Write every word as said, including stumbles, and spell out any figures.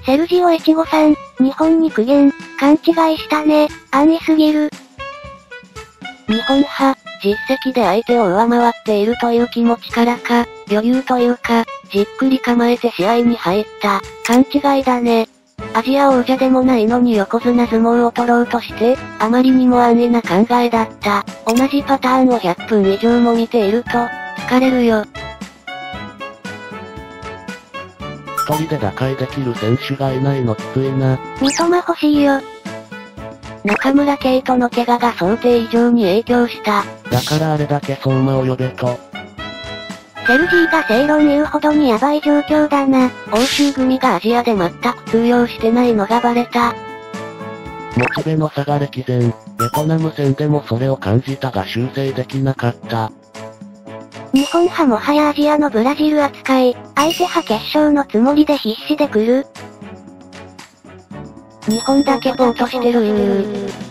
セルジオ越後さん、日本に苦言、勘違いしたね、安易すぎる。 日本派、実績で相手を上回っているという気持ちからか、余裕というか、じっくり構えて試合に入った、勘違いだね。アジア王者でもないのに横綱相撲を取ろうとして、あまりにも安易な考えだった。同じパターンをひゃっぷん以上も見ていると、疲れるよ。 一人で打開できる選手がいないのきついな。 三笘欲しいよ。 中村敬斗の怪我が想定以上に影響した。 だからあれだけ相馬を呼べと。 セルジーが正論言うほどにヤバい状況だな。 欧州組がアジアで全く通用してないのがバレた。 モチベの差が歴然。ベトナム戦でもそれを感じたが修正できなかった。 日本派もはやアジアのブラジル扱い、相手派決勝のつもりで必死で来る。 日本だけぼーっとしてるー。